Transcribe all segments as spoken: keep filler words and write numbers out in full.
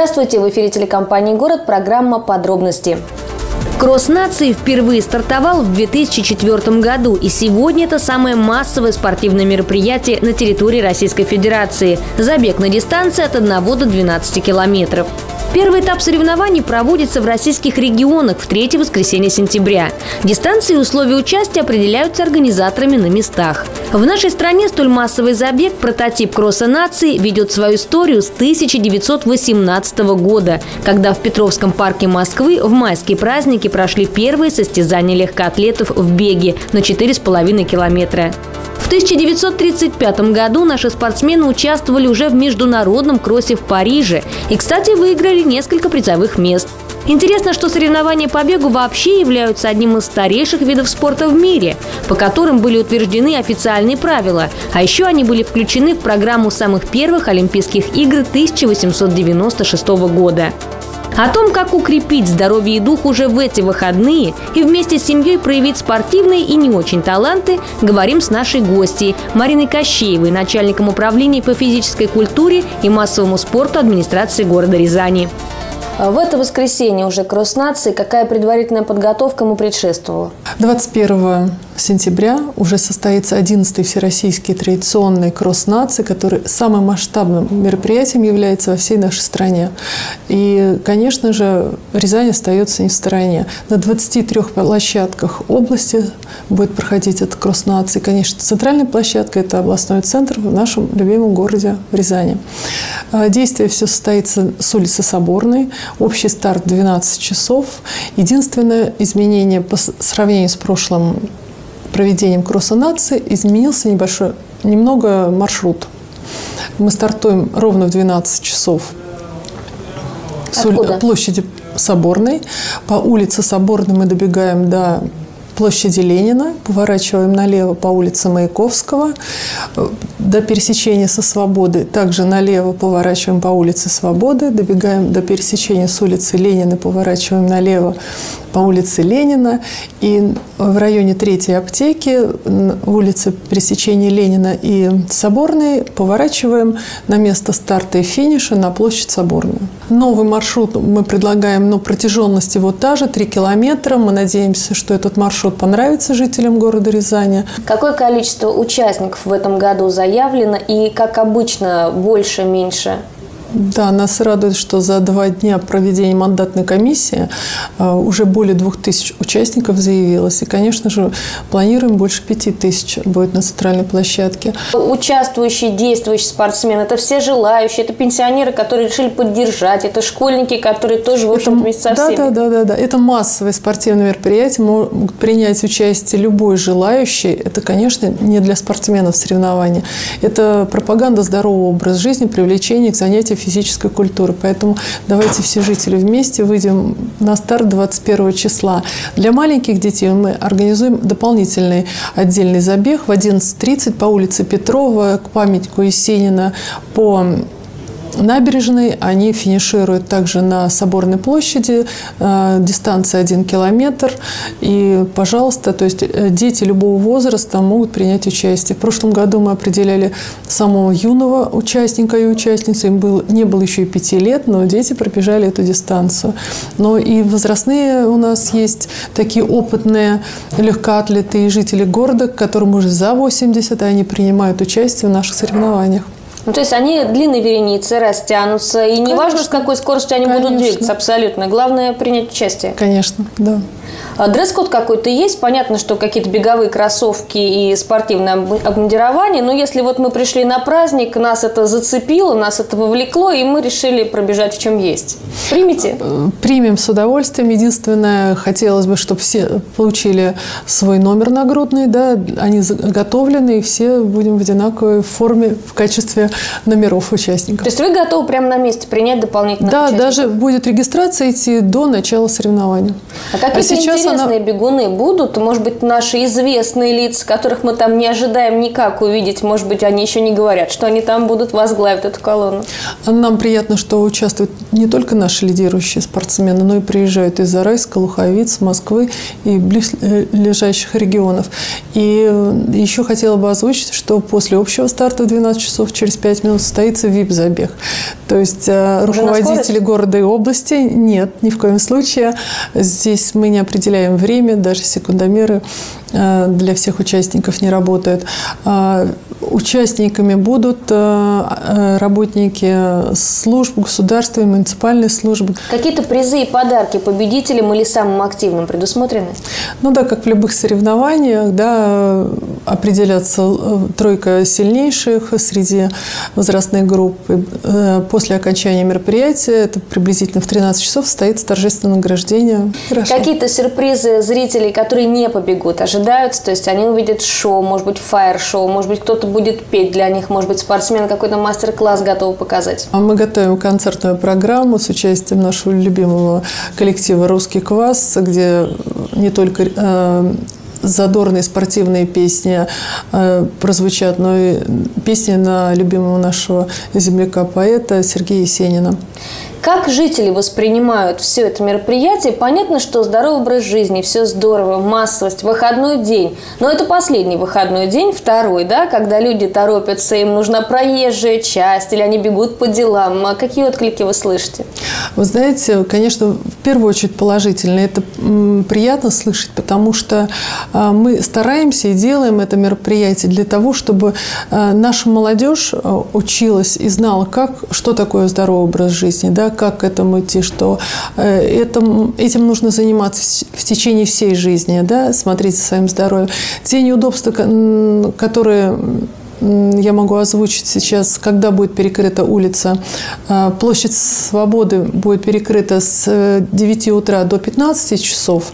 Здравствуйте! В эфире телекомпании «Город» программа «Подробности». Кросс нации впервые стартовал в две тысячи четвёртом году, и сегодня это самое массовое спортивное мероприятие на территории Российской Федерации. Забег на дистанции от одного до двенадцати километров. Первый этап соревнований проводится в российских регионах в третье воскресенье сентября. Дистанции и условия участия определяются организаторами на местах. В нашей стране столь массовый забег, прототип кросса нации, ведет свою историю с тысяча девятьсот восемнадцатого года, когда в Петровском парке Москвы в майские праздники прошли первые состязания легкоатлетов в беге на четыре с половиной километра. В тысяча девятьсот тридцать пятом году наши спортсмены участвовали уже в международном кроссе в Париже и, кстати, выиграли несколько призовых мест. Интересно, что соревнования по бегу вообще являются одним из старейших видов спорта в мире, по которым были утверждены официальные правила, а еще они были включены в программу самых первых Олимпийских игр тысяча восемьсот девяносто шестого года. О том, как укрепить здоровье и дух уже в эти выходные и вместе с семьей проявить спортивные и не очень таланты, говорим с нашей гостьей Мариной Кощеевой, начальником управления по физической культуре и массовому спорту администрации города Рязани. В это воскресенье уже кросс нации. Какая предварительная подготовка ему предшествовала? двадцать первого сентября уже состоится одиннадцатый всероссийский традиционный кросс нации, который самым масштабным мероприятием является во всей нашей стране. И, конечно же, Рязань остается не в стороне. На двадцати трёх площадках области будет проходить этот кросс нации. Конечно, центральная площадка – это областной центр в нашем любимом городе Рязани. Действие все состоится с улицы Соборной. Общий старт двенадцать часов. Единственное изменение по сравнению с прошлым проведением кросса нации – изменился небольшой, немного маршрут. Мы стартуем ровно в двенадцать часов с Откуда? Площади Соборной. По улице Соборной мы добегаем до площади Ленина, поворачиваем налево по улице Маяковского до пересечения со Свободы. Также налево поворачиваем по улице Свободы, добегаем до пересечения с улицы Ленина, поворачиваем налево по улице Ленина. И в районе третьей аптеки, улицы пересечения Ленина и Соборной, поворачиваем на место старта и финиша на площадь Соборную. Новый маршрут мы предлагаем, но протяженность его та же, три километра. Мы надеемся, что этот маршрут понравится жителям города Рязани. Какое количество участников в этом году заявлено и, как обычно, больше, меньше? Да, нас радует, что за два дня проведения мандатной комиссии уже более двух тысяч участников заявилось. И, конечно же, планируем больше пяти тысяч будет на центральной площадке. Участвующие, действующие спортсмены – это все желающие, это пенсионеры, которые решили поддержать, это школьники, которые тоже, в общем-то, вместе со всеми. Да, да, да, да. Это массовое спортивное мероприятие. Могут принять участие любой желающий. Это, конечно, не для спортсменов соревнования. Это пропаганда здорового образа жизни, привлечение к занятиям физической культуры. Поэтому давайте все жители вместе выйдем на старт двадцать первого числа. Для маленьких детей мы организуем дополнительный отдельный забег в одиннадцать тридцать по улице Петрова к памятнику Есенина по набережной. Они финишируют также на Соборной площади, э, дистанция один километр. И, пожалуйста, то есть дети любого возраста могут принять участие. В прошлом году мы определяли самого юного участника и участницу. Им был, не было еще и пяти лет, но дети пробежали эту дистанцию. Но и возрастные у нас есть такие опытные легкоатлеты и жители города, которым уже за восемьдесят, и они принимают участие в наших соревнованиях. Ну, то есть они длинной вереницей растянутся, и не важно, с какой скоростью они Конечно. будут двигаться, абсолютно. Главное – принять участие. Конечно, да. А дресс-код какой-то есть? Понятно, что какие-то беговые кроссовки и спортивное обмундирование, но если вот мы пришли на праздник, нас это зацепило, нас это вовлекло, и мы решили пробежать в чем есть. Примите? Примем с удовольствием. Единственное, хотелось бы, чтобы все получили свой номер нагрудный, да, они заготовлены, и все будем в одинаковой форме в качестве номеров участников. То есть вы готовы прямо на месте принять дополнительных Да, участников? даже будет регистрация идти до начала соревнований. А какие-то А сейчас интересные она... бегуны будут? Может быть, наши известные лица, которых мы там не ожидаем никак увидеть, может быть, они еще не говорят, что они там будут возглавить эту колонну? Нам приятно, что участвуют не только наши лидирующие спортсмены, но и приезжают из Зарайска, Луховиц, Москвы и близлежащих регионов. И еще хотела бы озвучить, что после общего старта в двенадцать часов через пять минут состоится ви ай пи-забег. То есть руководители города и области нет, ни в коем случае. Здесь мы не определяем время, даже секундомеры для всех участников не работают. Участниками будут работники служб, государственной, муниципальной службы. Какие-то призы и подарки победителям или самым активным предусмотрены? Ну да, как в любых соревнованиях, да, определяться тройка сильнейших среди возрастной группы. После окончания мероприятия, это приблизительно в тринадцать часов, состоится торжественное награждение. Какие-то сюрпризы зрителей, которые не побегут, ожидаются? То есть они увидят шоу, может быть, фаер-шоу, может быть, кто-то будет петь для них, может быть, спортсмен какой-то мастер-класс готовы показать? Мы готовим концертную программу с участием нашего любимого коллектива «Русский квас», где не только э, задорные спортивные песни э, прозвучат, но и песни на любимого нашего земляка-поэта Сергея Есенина. Как жители воспринимают все это мероприятие? Понятно, что здоровый образ жизни, все здорово, массовость, выходной день. Но это последний выходной день, второй, да, когда люди торопятся, им нужна проезжая часть, или они бегут по делам. А какие отклики вы слышите? Вы знаете, конечно, в первую очередь положительно. Это приятно слышать, потому что мы стараемся и делаем это мероприятие для того, чтобы наша молодежь училась и знала, как, что такое здоровый образ жизни, да, как к этому идти, что этим, этим нужно заниматься в течение всей жизни, да, смотреть за своим здоровьем. Те неудобства, которые я могу озвучить сейчас, когда будет перекрыта улица. Площадь Свободы будет перекрыта с девяти утра до пятнадцати часов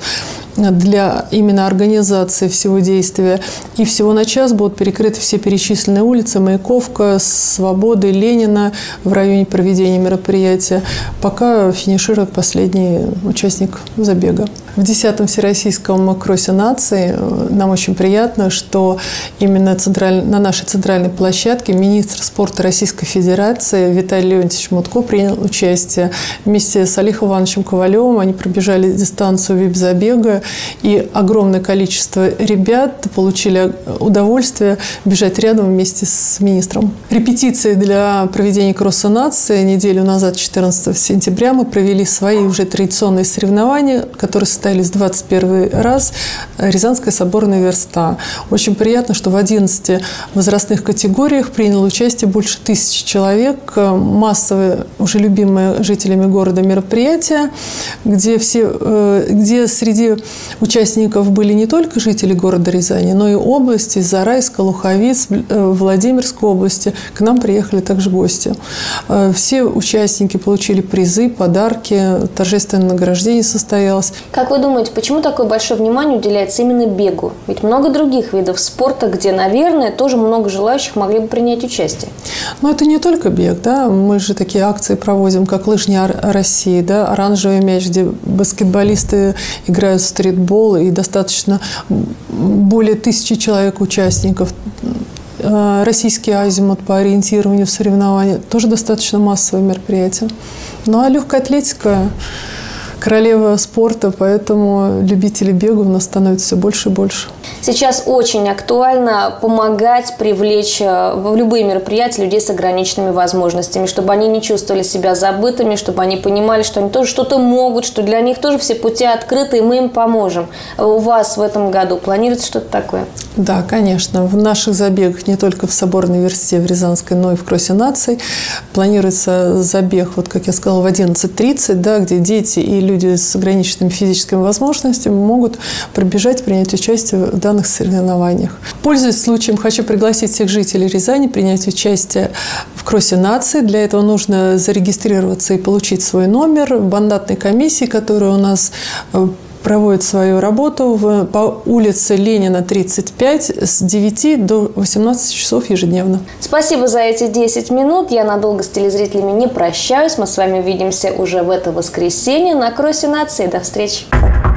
для именно организации всего действия. И всего на час будут перекрыты все перечисленные улицы: Маяковка, Свободы, Ленина в районе проведения мероприятия, пока финиширует последний участник забега. В десятом Всероссийском кроссе наций нам очень приятно, что именно централь... на нашей центральной площадке министр спорта Российской Федерации Виталий Леонтьевич Мутко принял участие. Вместе с Олегом Ивановичем Ковалевым они пробежали дистанцию ви ай пи-забега, и огромное количество ребят получили удовольствие бежать рядом вместе с министром. Репетиции для проведения кросса нации неделю назад, четырнадцатого сентября, мы провели свои уже традиционные соревнования, которые состоялись двадцать первый раз. Рязанская соборная верста. Очень приятно, что в одиннадцати возрастных категориях приняло участие больше тысячи человек. Массовые, уже любимые жителями города мероприятия, где, все, где среди участников были не только жители города Рязани, но и области, Зарайска, Луховиц, Владимирской области. К нам приехали также гости. Все участники получили призы, подарки, торжественное награждение состоялось. Как вы думаете, почему такое большое внимание уделяется именно бегу? Ведь много других видов спорта, где, наверное, тоже много желающих могли бы принять участие. Но это не только бег, да. Мы же такие акции проводим, как «Лыжня России», да, «Оранжевый мяч», где баскетболисты играют в стритбол, и достаточно более тысячи человек участников. Российский азимут по ориентированию в соревнованиях тоже достаточно массовое мероприятие. Ну а легкая атлетика – королева спорта, поэтому любителей бега у нас становится все больше и больше. Сейчас очень актуально помогать, привлечь в любые мероприятия людей с ограниченными возможностями, чтобы они не чувствовали себя забытыми, чтобы они понимали, что они тоже что-то могут, что для них тоже все пути открыты, и мы им поможем. У вас в этом году планируется что-то такое? Да, конечно. В наших забегах не только в Соборной версте в Рязанской, но и в кроссе наций планируется забег, вот как я сказала, в одиннадцать тридцать, да, где дети и люди с ограниченными физическими возможностями могут пробежать, принять участие в данных соревнованиях. Пользуясь случаем, хочу пригласить всех жителей Рязани принять участие в кроссе наций. Для этого нужно зарегистрироваться и получить свой номер в мандатной комиссии, которая у нас проводит свою работу в, по улице Ленина, тридцать пять, с девяти до восемнадцати часов ежедневно. Спасибо за эти десять минут. Я надолго с телезрителями не прощаюсь. Мы с вами увидимся уже в это воскресенье на кроссе нации. До встречи.